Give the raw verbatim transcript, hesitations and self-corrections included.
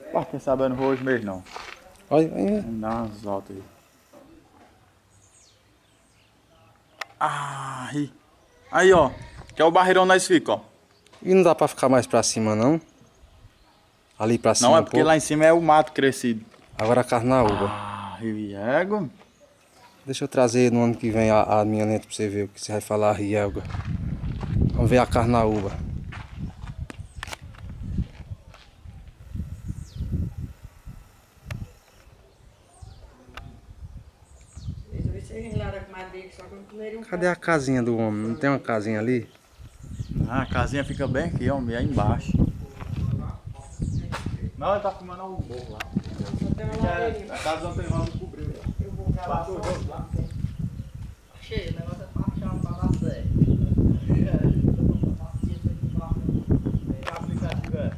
Pá, quem sabe eu não vou hoje mesmo não. Olha, olha. Vamos dar umas voltas aí. Ah, aí. Aí, ó. Que é o barreirão nós fica, ó. E não dá pra ficar mais pra cima, não? Ali pra cima Não, é um porque pouco. lá em cima é o mato crescido. Agora a carnaúba. Ah, Riego. Deixa eu trazer no ano que vem a, a minha lente pra você ver o que você vai falar, Rielga. Vamos ver a carnaúba. Cadê a casinha do homem? Não tem uma casinha ali? Ah, a casinha fica bem aqui, ó, aí embaixo. Não, ele tá filmando o morro lá. É, a casa do Antônio Ramos cobriu. Eu vou lá. Passou o rosto lá. Cheio, né?